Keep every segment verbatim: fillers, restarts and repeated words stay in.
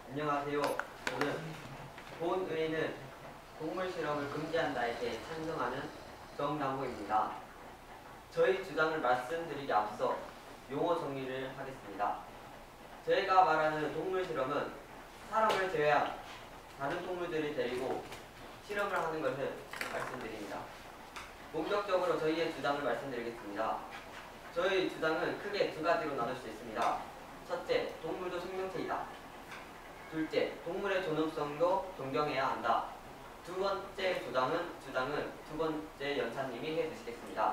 안녕하세요. 저는 본의회는 동물 실험을 금지한다에 대해 찬성하는 정남호입니다. 저희 주장을 말씀드리기 앞서 용어 정리를 하겠습니다. 저희가 말하는 동물 실험은 사람을 제외한 다른 동물들을 데리고 실험을 하는 것을 말씀드립니다. 본격적으로 저희의 주장을 말씀드리겠습니다. 저희 주장은 크게 두 가지로 나눌 수 있습니다. 첫째, 동물도 생명체이다. 둘째, 동물의 존엄성도 존경해야 한다. 두 번째 주장은, 주장은 두 번째 연사님이 해주시겠습니다.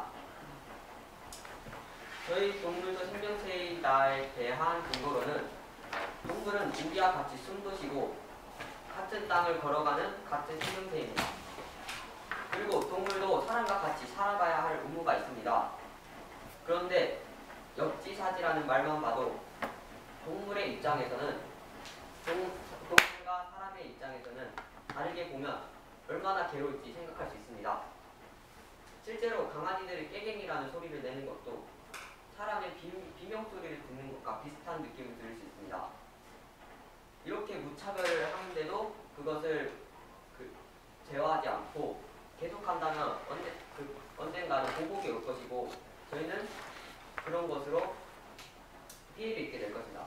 저희 동물도 생명체이다에 대한 근거로는 동물은 우리와 같이 숨도 쉬고 같은 땅을 걸어가는 같은 생명체입니다. 그리고 동물도 사람과 같이 살아가야 할 의무가 있습니다. 그런데 역지사지라는 말만 봐도 동물의 입장에서는 동, 동물과 사람의 입장에서는 다르게 보면 얼마나 괴로울지 생각할 수 있습니다. 실제로 강아지들이 깨갱이라는 소리를 내는 것도 사람의 비, 비명소리를 듣는 것과 비슷한 느낌을 들을 수 있습니다. 이렇게 무차별을 하는데도 그것을 그, 제어하지 않고 계속한다면 언제, 그, 언젠가는 보복이 올 것이고 저희는 그런 것으로 피해를 입게 될 것입니다.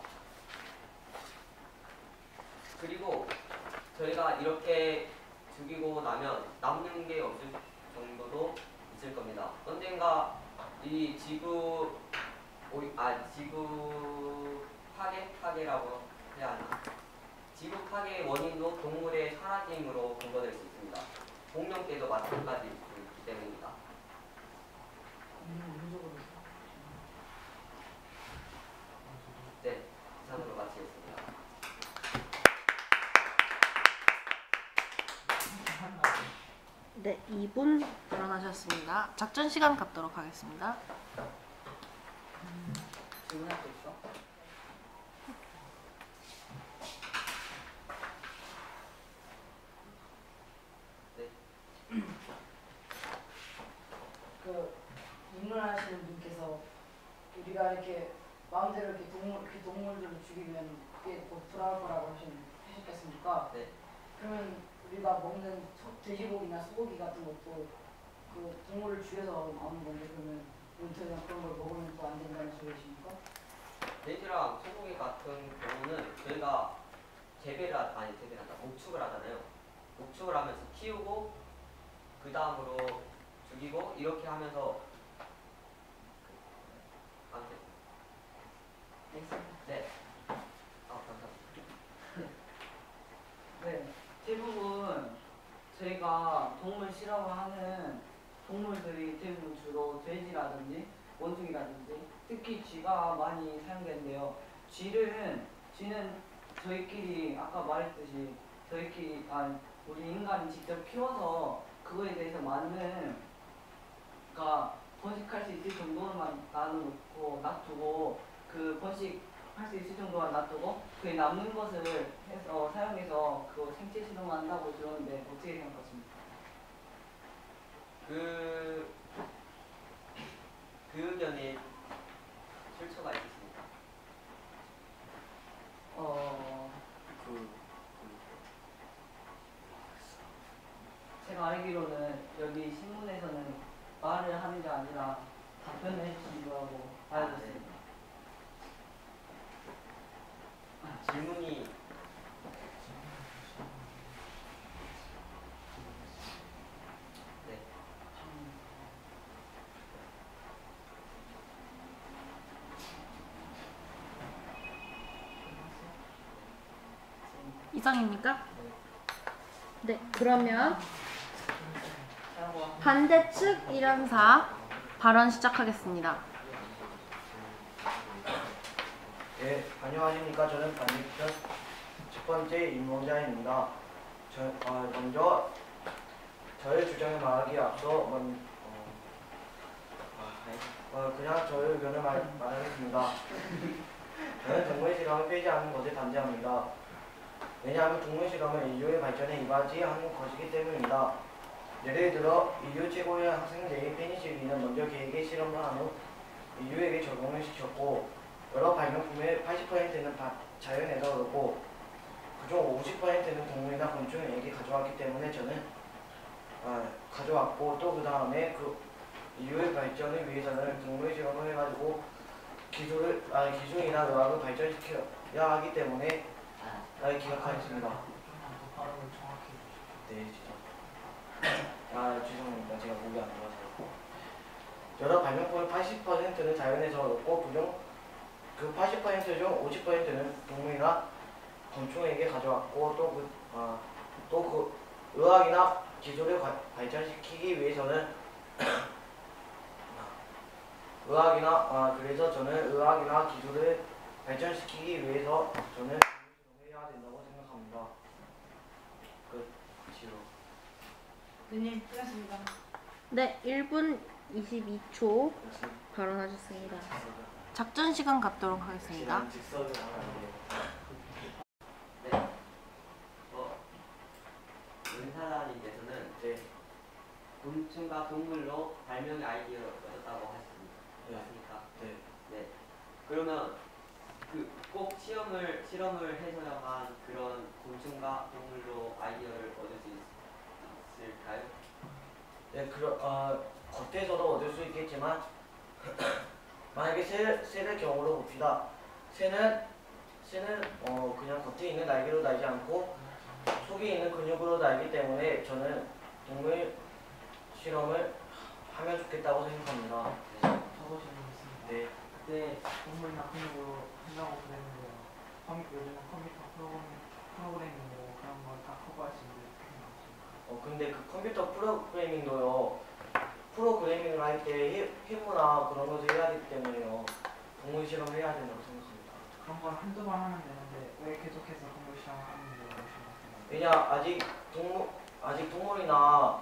그리고 저희가 이렇게 죽이고 나면 남는 게 없을 정도도 있을 겁니다. 언젠가 이 지구 아 지구 파괴 파괴라고 해야 하나? 지구 파괴의 원인도 동물의 사라짐으로 근거될 수 있습니다. 공룡 때도 마찬가지이기 때문입니다. 네, 이상으로 마치겠습니다. 네, 이 분 일어나셨습니다. 작전 시간 갖도록 하겠습니다. 질문할 거 있어? 네. 그 질문하시는 분께서 우리가 이렇게 마음대로 이렇게 동물 그 동물들을 죽이면 그게 뭐 불안할 거라고 하신, 하셨겠습니까? 네. 그러면 우리가 먹는 소, 돼지고기나 소고기 같은 것도 그 동물을 죽여서 나오는 건데 그러면 은퇴나 그런 걸 먹으면 또 안 된다는 소리이십니까? 돼지랑 소고기 같은 경우는 저희가 재배를 하, 아니 재배를 한다 목축을 하잖아요. 목축을 하면서 키우고 그 다음으로 죽이고 이렇게 하면서 아무튼 네. 아 감사합니다. 네, 대부분 저희가 동물 실험을 하는 동물들이 대부분 주로 돼지라든지 원숭이라든지 특히 쥐가 많이 사용되는데요. 쥐는 쥐는 저희끼리 아까 말했듯이 저희끼리 아 우리 인간이 직접 키워서 그거에 대해서 맞는 그러니까 번식할 수 있을 정도만 놔놓고 놔두고 그 번식 할 수 있을 정도만 놔두고 그 남는 것을 해서 사용해서 그 생체 실험한다고 들었는데 어떻게 생각하십니까? 그, 그 의견에 출처가 있으십니까? 어, 그, 그 제가 알기로는 여기 신문에서는 말을 하는 게 아니라 답변을 해주신 거라고 알려졌습니다. 질문이 네. 이상입니까? 네, 그러면 반대측 일연사 발언 시작하겠습니다. 예, 안녕하십니까. 저는 반대편 첫 번째 임원자입니다. 저, 어, 먼저 저의 주장을 말하기에 앞서 먼, 어, 어, 그냥 저의 의견을 말, 말하겠습니다. 저는 동물 실험을 빼지 않는 것을 반대합니다. 왜냐하면 동물 실험은 인류의 발전에 이바지하는 것이기 때문입니다. 예를 들어 인류 최고의 학생제인 페니실린은 먼저 개에게 실험을 한 후 인류에게 적용을 시켰고 여러 발명품의 팔십 퍼센트는 자연에서 얻었고 그중 오십 퍼센트는 동물이나 곤충에게 가져왔기 때문에 저는 아, 가져왔고 또 그 다음에 그 인류의 발전을 위해서는 동물 실험을 해가지고 기술을 아 기술이나 의학을 발전시켜야 하기 때문에 아, 기억하겠습니다. 네, 진짜. 아 죄송합니다. 제가 목이 안 좋아서. 여러 발명품의 팔십 퍼센트는 자연에서 얻었고 그중 그 팔십 퍼센트 중 오십 퍼센트는 동물이나 곤충에게 가져왔고 또 그 아, 또 그 의학이나 기술을 가, 발전시키기 위해서는 의학이나 아 그래서 저는 의학이나 기술을 발전시키기 위해서 저는 해야 된다고 생각합니다. 끝이요. 님 끝났습니다. 네, 일 분 이십이 초 발언하셨습니다. 작전 시간 갖도록 하겠습니다. 즉석을 하는데. 네. 어, 은사자님께서는 네. 곤충과 동물로 발명의 아이디어를 얻었다고 하셨습니다. 네. 맞습니까? 네. 네. 그러면 그 꼭 실험을 실험을 해서야만 그런 곤충과 동물로 아이디어를 얻을 수 있을까요? 네, 그러, 어, 겉에서도 얻을 수 있겠지만 만약에 새, 새를 경우로 봅시다. 새는 새는 어, 그냥 겉에 있는 날개로 날지 않고 속에 있는 근육으로 날기 때문에 저는 동물 실험을 하면 좋겠다고 생각합니다. 저도 질문있습니다. 네. 그때 동물이나 근육으로 한다고 그랬는데요. 컴, 요즘은 컴퓨터 프로그래밍, 프로그래밍으로 그런 걸 다 커버할 수 있는데 어떻게 생각하십니까? 어, 근데 그 컴퓨터 프로그래밍도요. 프로그래밍을 할 때 해부나 그런 것을 해야 되기 때문에요. 동물 실험을 해야 된다고 생각합니다. 그런 건 한두 번 하면 되는데 왜 계속해서 동물 실험을 하는지 모르시겠어요. 왜냐 아직 동물 아직 동물이나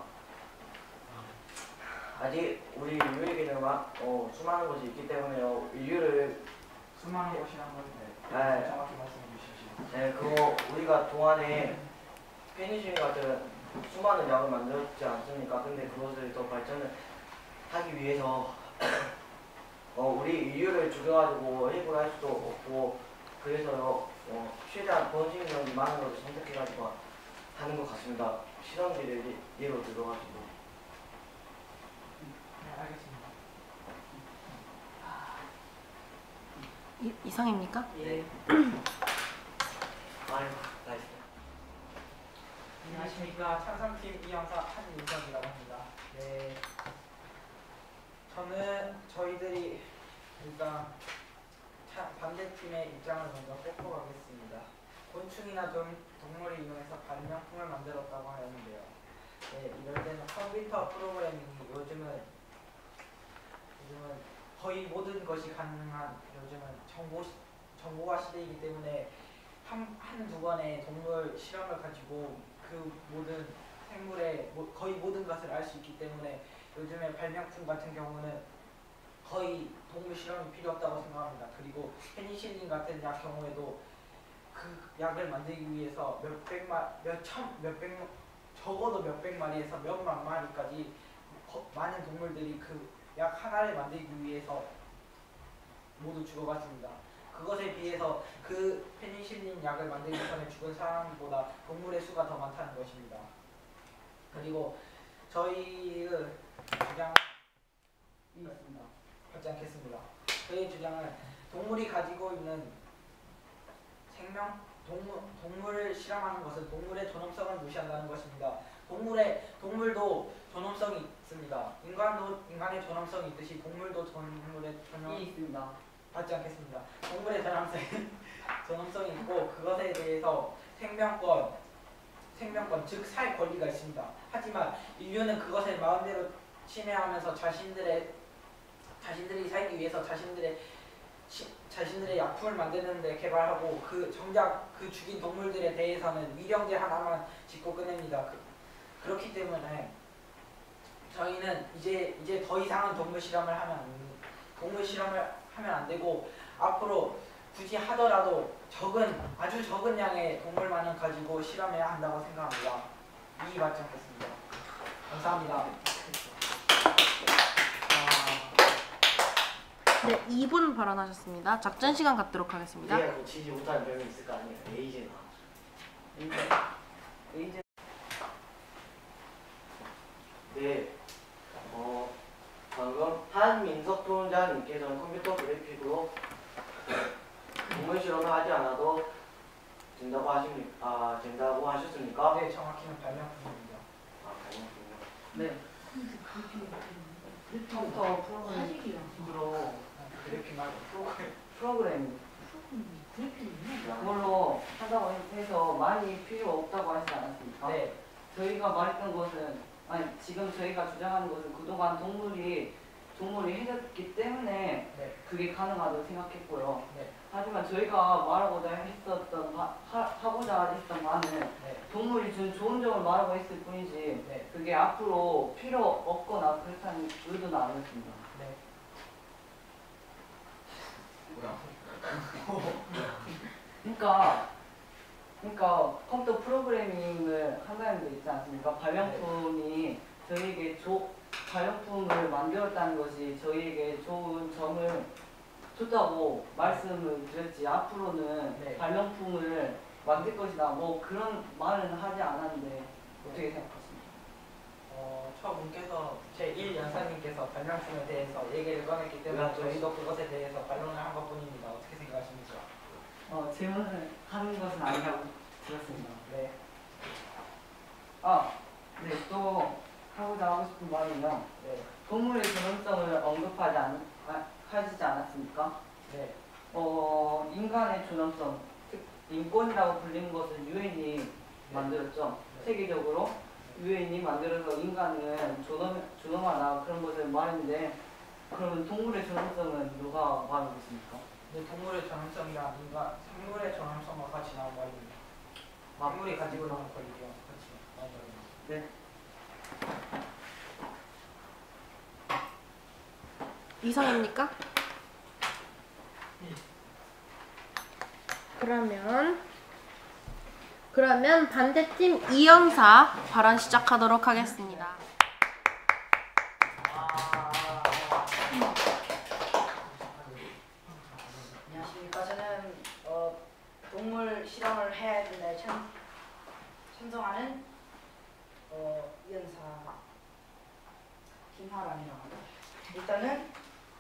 아직 우리 인류에게는 막 어, 수많은 것이 있기 때문에요. 인류를 수많은 것이란 건데 네. 정확히 말씀해 주십시오. 네 그거 우리가 동안에 페니실린 같은 수많은 약을 만들었지 않습니까? 근데 그것을 더 발전을 하기 위해서 어, 우리 인류를 죽여가지고 해고를 할 수도 없고 그래서요 어, 최대한 번식력이 많은 것을 선택해가지고 하는 것 같습니다. 실험지를 예- 예로 들어가지고. 네, 알겠습니다. 이, 이상입니까? 예. 아이고 나이스. 안녕하십니까. 창성팀 이영사 한윤석이라고 합니다. 네. 저는 저희들이 일단 차, 반대팀의 입장을 먼저 뽑고 가겠습니다. 곤충이나 동, 동물을 이용해서 발명품을 만들었다고 하는데요. 네, 이럴 때는 컴퓨터 프로그래밍이 요즘은 요즘은 거의 모든 것이 가능한 요즘은 정보 시- 정보화 시대이기 때문에 한, 한두 번의 동물 실험을 가지고 그 모든 생물의 모, 거의 모든 것을 알 수 있기 때문에 요즘에 발명품 같은 경우는 거의 동물 실험이 필요 없다고 생각합니다. 그리고 페니실린 같은 약 경우에도 그 약을 만들기 위해서 몇백 마, 몇천, 몇백, 적어도 몇백 마리에서 몇만 마리까지 거, 많은 동물들이 그 약 하나를 만들기 위해서 모두 죽어갔습니다. 그것에 비해서 그 페니실린 약을 만들기 전에 죽은 사람보다 동물의 수가 더 많다는 것입니다. 그리고 저희의 주장이 있습니다. 받지 않겠습니다. 저희 주장은 동물이 가지고 있는 생명, 동물, 동물을 실험하는 것은 동물의 존엄성을 무시한다는 것입니다. 동물의, 동물도 존엄성이 있습니다. 인간도 인간의 존엄성이 있듯이 동물도 동물의 존엄, 있습니다. 받지 않겠습니다. 동물의 존엄성이, 존엄성이 있고 그것에 대해서 생명권, 생명권 즉 살 권리가 있습니다. 하지만 인류는 그것을 마음대로 침해하면서 자신들의 자신들이 살기 위해서 자신들의 시, 자신들의 약품을 만드는 데 개발하고 그 정작 그 죽인 동물들에 대해서는 위령제 하나만 짓고 끝냅니다. 그, 그렇기 때문에 저희는 이제 이제 더 이상은 동물 실험을 하면 안, 동물 실험을 하면 안 되고 앞으로 굳이 하더라도 적은 아주 적은 양의 동물만은 가지고 실험해야 한다고 생각합니다. 이의 받지 않겠습니다. 감사합니다. 네, 이 분 발언하셨습니다. 작전 시간 갖도록 하겠습니다. 우리가 고치지 못한 점이 있을 거 아니에요. 에이제나. 에이제 네, 어, 방금 한민석 부원장님께서는 컴퓨터 그래픽으로 동물 실험을 하지 않아도 된다고 하십니까? 아, 된다고 하셨습니까? 네, 정확히는 발명품입니다. 아, 아니군요. 네. 컴퓨터 프로그램으로 그래픽 말고 프로그램. 프로그램 그걸로 하자고 해서 많이 필요 없다고 하시지 않았습니까? 네, 저희가 말했던 것은 아니 지금 저희가 주장하는 것은 그동안 동물이 동물이 해졌기 때문에 네, 그게 가능하다고 생각했고요. 네, 하지만 저희가 말하고자 했었던 바, 하, 하고자 했던 바는 네, 동물이 준 좋은 점을 말하고 했을 뿐이지 네, 그게 앞으로 필요 없거나 그렇다는 의도는 아니었습니다. 네. 그러니까 그러니까 컴퓨터 프로그래밍을 한다는 게 있지 않습니까? 발명품이 저희에게 조, 발명품을 만들었다는 것이 저희에게 좋은 점을 줬다고 말씀을 드렸지 앞으로는 네. 발명품을 만들 것이다 뭐 그런 말은 하지 않았는데 어떻게 생각하십니까? 어, 처분께서 제일 연사님께서 발명품에 대해서 얘기를 꺼냈기 때문에 저희도 그것에 대해서 반론을 한 것뿐입니다. 어떻게 생각하십니까? 어, 질문을 하는 것은 아니라고 들었습니다. 네, 아, 네, 또 하고자 하고 싶은 말은요. 네, 동물의 존엄성을 언급하지 않, 아, 하시지 않았습니까? 네, 어, 인간의 존엄성, 즉 인권이라고 불리는 것을 유엔이 만들었죠. 네. 세계적으로 유엔이 만들어서 인간은 존엄, 존엄하다 그런 것을 말했는데 그러면 동물의 존엄성은 누가 말하고 있습니까? 근데 동물의 전함성이랑 인간, 생물의 전함성과 같이 나온 말입니다. 생물이 가지고 나온 권리랑 같이 나온 말입니다. 네. 이상입니까? 그러면 그러면 반대팀 이영사 발언 시작하도록 하겠습니다. 안녕하십니까. 저는 어, 동물 실험을 해야 되는데 참 찬성하는 어, 이연사 김하람이라고 합니다. 일단은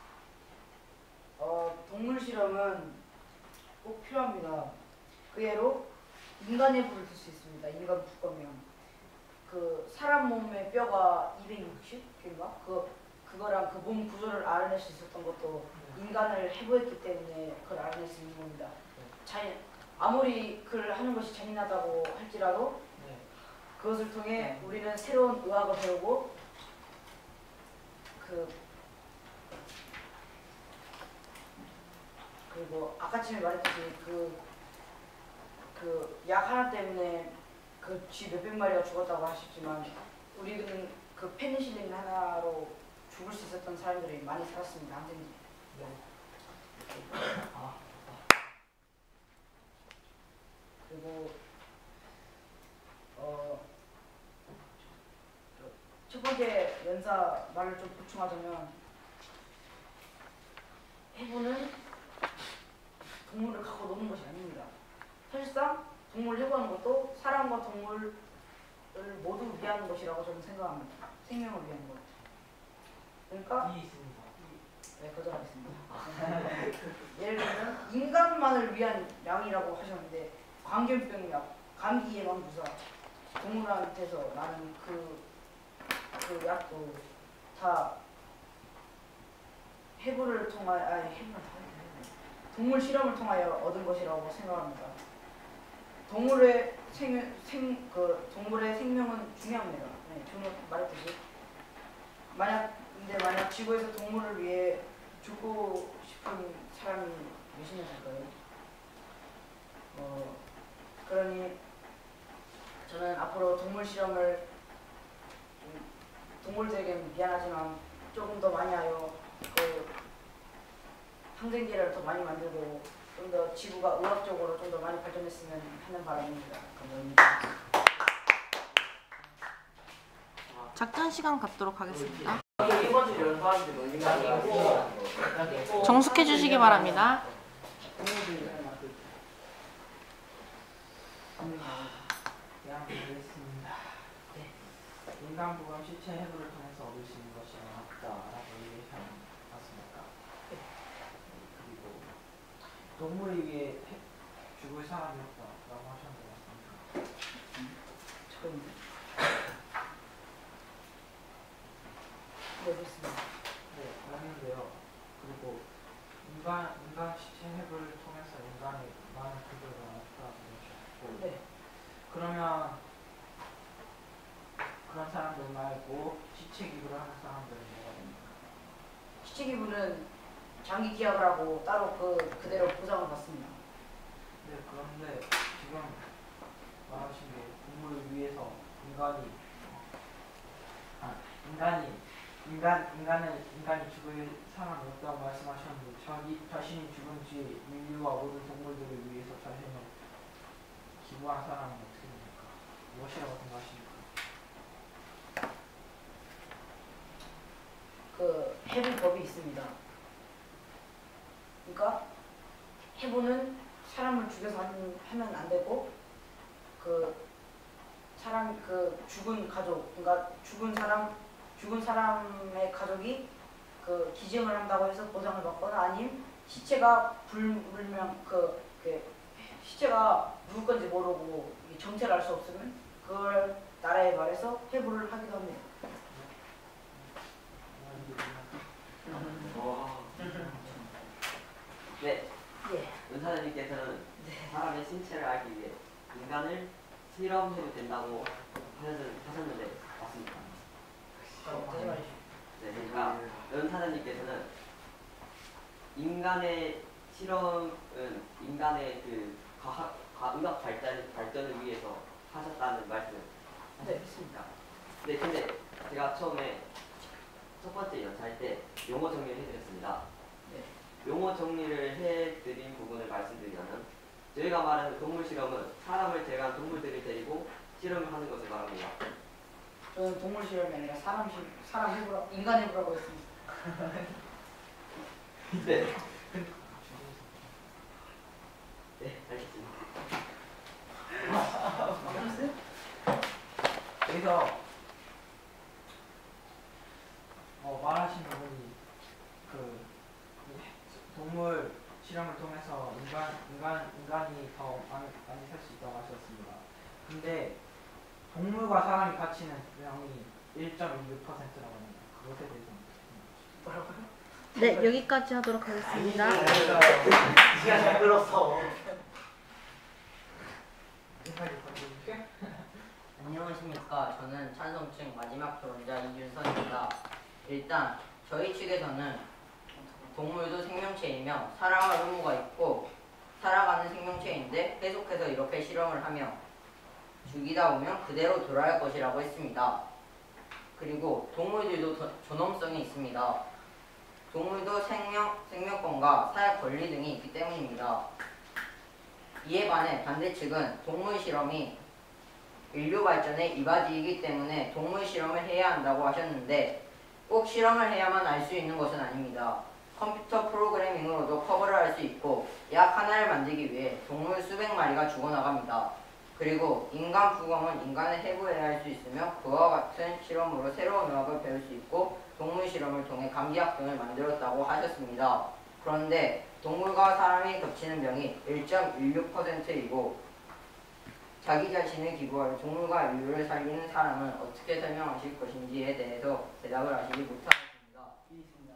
어, 동물 실험은 꼭 필요합니다. 그 예로 인간의 부를 들 수 있습니다. 인간 부검이요. 그 사람 몸의 뼈가 이백육십 개인가? 그 그거랑 그 몸 구조를 알아낼 수 있었던 것도 인간을 해부했기 때문에 그걸 알아낼 수 있는 겁니다. 자연 아무리 그걸 하는 것이 잔인하다고 할지라도 네, 그것을 통해 우리는 새로운 의학을 배우고 그 그리고 아까쯤에 말했듯이 그 그 약 하나 때문에 그 쥐 몇백 마리가 죽었다고 하셨지만 우리는 그 페니실린 하나로 죽을 수 있었던 사람들이 많이 살았습니다. 항생제. 네. 그리고 어, 첫 번째 연사 말을 좀 보충하자면 해부는 동물을 갖고 노는 것이 아닙니다. 사실상 동물을 해부하는 것도 사람과 동물을 모두 위한 것이라고 저는 생각합니다. 생명을 위한 것. 그러니까 이 있습니다. 네, 거절하겠습니다. 예를 들면 인간만을 위한 약이라고 하셨는데 광견병 약, 감기 예방 주사, 동물한테서 나는 그, 그 약도 다 해부를 통하여 아니 해부를 통하여 동물 실험을 통하여 얻은 것이라고 생각합니다. 동물의 생, 생, 그 동물의 생명은 중요합니다. 네, 저는 말했듯이 만약 근데 만약 지구에서 동물을 위해 죽고 싶은 사람이 몇이나 될까요? 어, 그러니 저는 앞으로 동물 실험을 좀 동물들에게는 미안하지만 조금 더 많이 하여 그 항생제를 더 많이 만들고 좀 더 지구가 의학적으로 좀 더 많이 발전했으면 하는 바람입니다. 감사합니다. 작전 시간 갖도록 하겠습니다. 이번 주 연수하는데 논의가 아니고 정숙해 주시기 바랍니다. 동물들이 잘 만들 때. 되겠습니다. 네. 인간 부검 시체 해부를 통해서 얻을 수 있는 것이 없다라고 얘기하지 않았습니까? 네. 그리고 동물에 의해 해- 죽을 사람이 없다라고 하셨는데 맞습니까? 처음. 네, 그렇습니다. 네, 맞는데요. 그리고 인간 인간 시체 해부를 통해서 인간이 많은 그들을 얻었다고 하셨고, 네. 그러면 그런 사람들 말고 시체 기부를 하는 사람들은 뭐가 됩니까? 시체 기부는 장기 기약을 하고 따로 그 그대로 보상을 받습니다. 네, 그런데 지금 말하신 게 동물을 위해서 인간이 아 인간이 인간 인간을 인간이 죽을 사람이 없다고 말씀하셨는데 자기 자신이 죽은 뒤에 인류와 모든 동물들을 위해서 자신을 기부한 사람은 어떻게 됩니까? 무엇이라고 생각하십니까? 그 해부법이 있습니다. 그러니까 해부는 사람을 죽여서 하는- 하면 안 되고 그 사람 그 죽은 가족 그러니까 죽은 사람 죽은 사람의 가족이 그 기증을 한다고 해서 보상을 받거나 아니면 시체가 불불명 그, 그 시체가 누구 건지 모르고 이 정체를 알 수 없으면 그걸 나라에 말해서 해부를 하기도 합니다. 네, 예. 은사님께서는 네. 사람의 신체를 알기 위해 인간을 실험해도 된다고 하셨- 하셨는데 맞습니까? 하지 마십시오. 네, 그러니까 은사님께서는 인간의 실험은 인간의 그 과학, 과의학 발달, 발전을 위해서 하셨다는 말씀 네. 하셨습니까? 네, 근데 제가 처음에 첫 번째 연차할 때 용어 정리를 해드렸습니다. 네. 용어 정리를 해드린 부분을 말씀드리자면 저희가 말하는 동물 실험은 사람을 제외한 동물들을 데리고 실험을 하는 것을 말합니다. 저는 동물 실험이 아니라 사람 실 사람 해부라 인간 해부라고 했습니다. 네. 네, 알겠습니다. 여기서 어, 말하신 부분이 그 동물 실험을 통해서 인간 인간 인간이 더 많이 많이 살 수 있다고 하셨습니다. 근데 동물과 사람이 같이 있는 병이 일 점 이육 퍼센트라고 합니다. 그것에 대해서 뭐라고요? 네, 여기까지 하도록 하겠습니다. 시간 잘 끌었어. 안녕하십니까. 저는 찬성층 마지막 토론자 이윤선입니다. 일단 저희 측에서는 동물도 생명체이며 살아갈 의무가 있고 살아가는 생명체인데 계속해서 이렇게 실험을 하며 죽이다 보면 그대로 돌아갈 것이라고 했습니다. 그리고 동물들도 더- 존엄성이 있습니다. 동물도 생명, 생명권과 사회 권리 등이 있기 때문입니다. 이에 반해 반대 측은 동물 실험이 인류 발전의 이바지이기 때문에 동물 실험을 해야 한다고 하셨는데 꼭 실험을 해야만 알 수 있는 것은 아닙니다. 컴퓨터 프로그래밍으로도 커버를 할 수 있고 약 하나를 만들기 위해 동물 수백 마리가 죽어나갑니다. 그리고 인간 부검은 인간을 해부해야 할 수 있으며 그와 같은 실험으로 새로운 의학을 배울 수 있고 동물 실험을 통해 감기약 등을 만들었다고 하셨습니다. 그런데 동물과 사람이 겹치는 병이 일 점 일육 퍼센트이고 자기 자신을 기부하여 동물과 인류를 살리는 사람은 어떻게 설명하실 것인지에 대해서 대답을 하시지 못하셨습니다. 있습니다.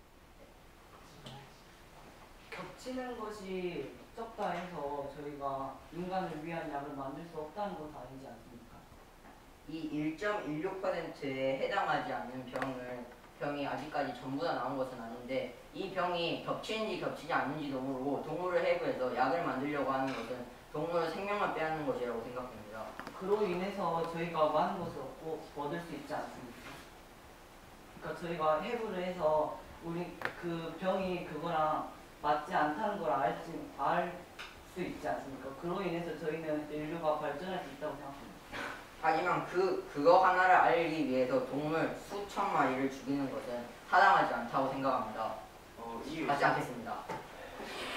겹치는 것이 적다 해서 저희가 인간을 위한 약을 만들 수 없다는 건 아니지 않습니까? 이 일 점 일육 퍼센트에 해당하지 않는 병을 병이 아직까지 전부 다 나온 것은 아닌데 이 병이 겹치는지 겹치지 않는지도 모르고 동물을 해부해서 약을 만들려고 하는 것은 동물 생명을 빼앗는 것이라고 생각됩니다. 그로 인해서 저희가 많은 것을 얻고 얻을 수 있지 않습니까? 그러니까 저희가 해부를 해서 우리 그 병이 그거랑 맞지 않다는 걸 알지 알 수 있지 않습니까? 그로 인해서 저희는 인류가 발전할 수 있다고 생각합니다. 하지만 그 그거 하나를 알기 위해서 동물 수천 마리를 죽이는 것은 타당하지 않다고 생각합니다. 어, 이유 하지 않겠습니다.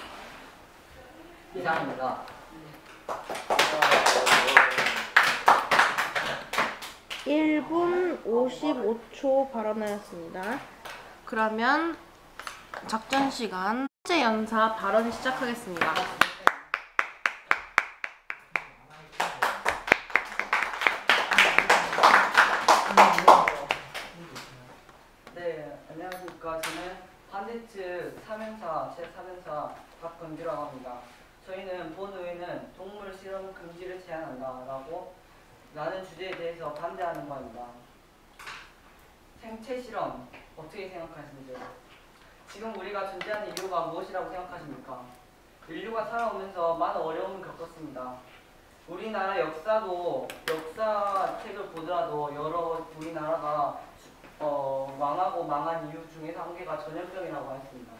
이상입니다. 어, 일 분 오십오 초 발언하였습니다. 그러면 작전 시간 첫째 연사 발언 시작하겠습니다. 네, 안녕하십니까. 저는 반대측 삼 연사, 제삼 연사 박건주라고 합니다. 저희는 본의회는 동물 실험 금지를 제한한다라고 라는 주제에 대해서 반대하는 바입니다. 생체 실험 어떻게 생각하십니까? 지금 우리가 존재하는 이유가 무엇이라고 생각하십니까? 인류가 살아오면서 많은 어려움을 겪었습니다. 우리나라 역사도 역사책을 보더라도 여러 우리나라가 어, 망하고 망한 이유 중에서 한 개가 전염병이라고 했습니다.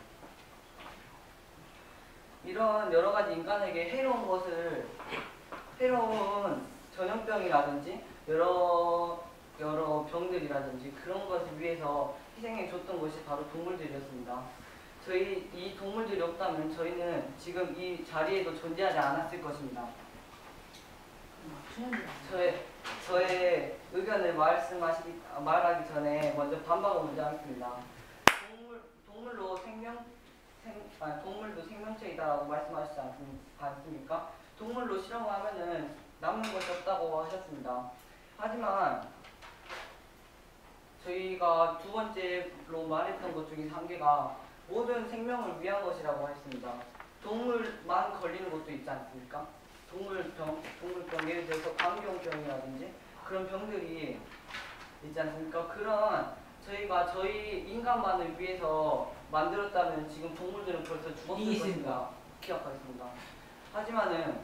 이런 여러 가지 인간에게 해로운 것을 해로운 전염병이라든지 여러 여러 병들이라든지 그런 것을 위해서 희생해 줬던 것이 바로 동물들이었습니다. 저희 이 동물들이 없다면 저희는 지금 이 자리에도 존재하지 않았을 것입니다. 저의 저의 의견을 말씀하시기 말하기 전에 먼저 반박을 먼저 하겠습니다. 동물 동물로 생명 생 아, 동물도 생명체이다라고 말씀하시지 않습니까? 동물로 실험하면은 남는 것이 없다고 하셨습니다. 하지만 저희가 두 번째로 말했던 것 중에 한 개가 모든 생명을 위한 것이라고 했습니다. 동물만 걸리는 것도 있지 않습니까? 동물병, 동물병 예를 들어서 광견병이라든지 그런 병들이 있지 않습니까? 그런 저희가 저희 인간만을 위해서 만들었다면 지금 동물들은 벌써 죽었을 것입니다. 기억하겠습니다. 하지만은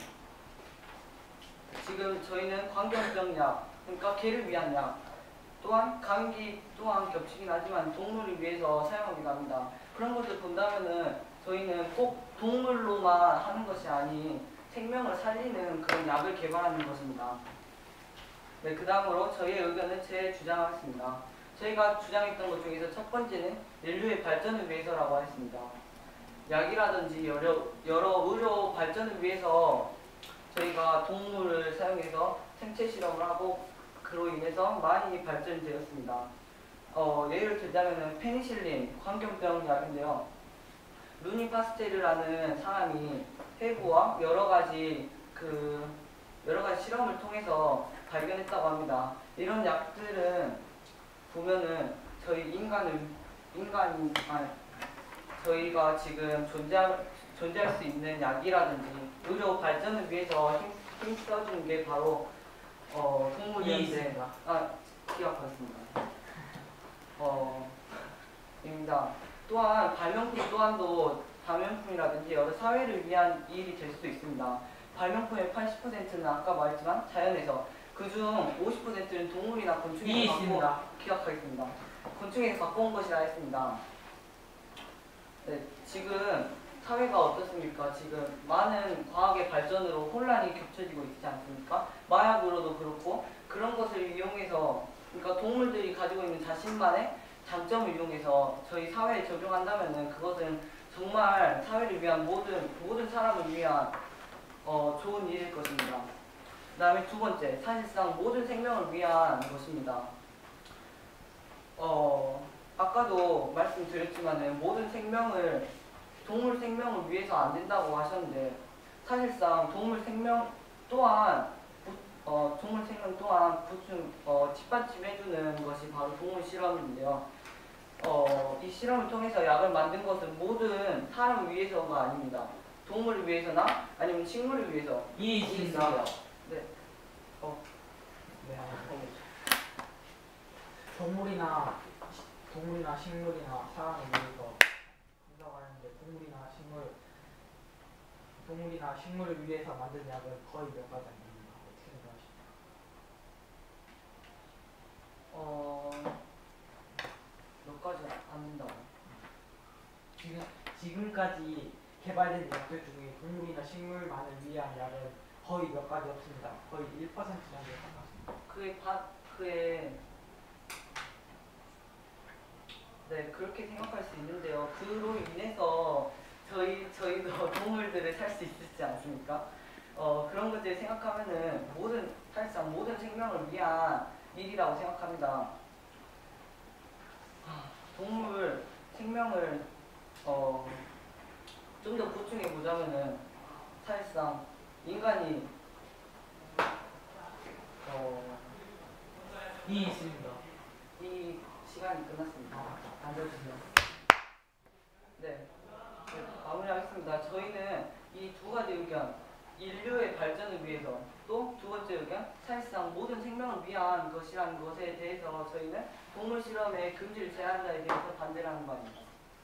지금 저희는 광견병 약, 그러니까 개를 위한 약, 또한 감기 또한 겹치긴 하지만 동물을 위해서 사용하기도 합니다. 그런 것을 본다면은 저희는 꼭 동물로만 하는 것이 아닌 생명을 살리는 그런 약을 개발하는 것입니다. 네, 그 다음으로 저희의 의견은 제 주장하겠습니다. 저희가 주장했던 것 중에서 첫 번째는 인류의 발전을 위해서라고 했습니다. 약이라든지 여러, 여러 의료 발전을 위해서 저희가 동물을 사용해서 생체 실험을 하고 그로 인해서 많이 발전이 되었습니다. 어, 예를 들자면 페니실린, 광견병 약인데요. 루니 파스테르라는 사람이 해부와 여러 가지 그 여러 가지 실험을 통해서 발견했다고 합니다. 이런 약들은 보면은 저희 인간을 인간 아니, 저희가 지금 존재할 존재할 수 있는 약이라든지 의료 발전을 위해서 힘, 힘 써주는 게 바로 어, 동물이었는데 아 기억하겠습니다. 어, 입니다. 또한 발명품 또한도 발명품이라든지 여러 사회를 위한 일이 될 수도 있습니다. 발명품의 팔십 퍼센트는 아까 말했지만 자연에서 그중 오십 퍼센트는 동물이나 곤충에서 갖고 기억하겠습니다. 곤충에서 갖고 온 것이라 했습니다. 네, 지금 사회가 어떻습니까? 지금 많은 과학의 발전으로 혼란이 겹쳐지고 있지 않습니까? 마약으로도 그렇고 그런 것을 이용해서 그러니까 동물들이 가지고 있는 자신만의 장점을 이용해서 저희 사회에 적용한다면은 그것은 정말 사회를 위한 모든 모든 사람을 위한 어, 좋은 일일 것입니다. 그 다음에 두 번째, 사실상 모든 생명을 위한 것입니다. 어, 아까도 말씀드렸지만은 모든 생명을 동물 생명을 위해서 안 된다고 하셨는데 사실상 동물 생명 또한 어, 동물 생명 또한 보충 어, 뒷받침해주는 것이 바로 동물 실험인데요. 어, 이 실험을 통해서 약을 만든 것은 모든 사람을 위해서가 아닙니다. 동물을 위해서나 아니면 식물을 위해서 있습니다. 네. 어. 네, 동물이나 동물이나 식물이나 사람을 위해서 한다고 하는데 동물이나 식물 동물이나 식물을 위해서 만든 약은 거의 몇 가지 안 됩니다. 어떻게 생각하십니까? 어, 몇 가지 안 된다고. 지금 지금까지 개발된 약들 중에 동물이나 식물만을 위한 약은 거의 몇 가지 없습니다. 거의 일 퍼센트 정도에 가깝습니다. 그의 바, 그의 네 그렇게 생각할 수 있는데요. 그로 인해서 저희 저희도 동물들을 살 수 있지 않습니까? 어 그런 것들 생각하면은 모든 사실상 모든 생명을 위한 일이라고 생각합니다. 동물 생명을 어, 좀 더 보충해 보자면은 사실상 인간이 어, 이 있습니다. 이 시간이 끝났습니다. 앉아주세요. 네, 네, 마무리하겠습니다. 저희는 이 두 가지 의견, 인류의 발전을 위해서 또 두 번째 의견, 사실상 모든 생명을 위한 것이라는 것에 대해서 저희는 동물 실험의 금지를 제한자에 대해서 반대를 하는 바입니다.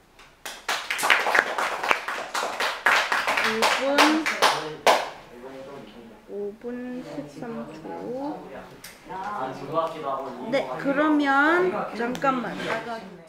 오 분 십삼 초. 아, 그거 같기도 하고. 네, 그러면 잠깐만. 나가겠네.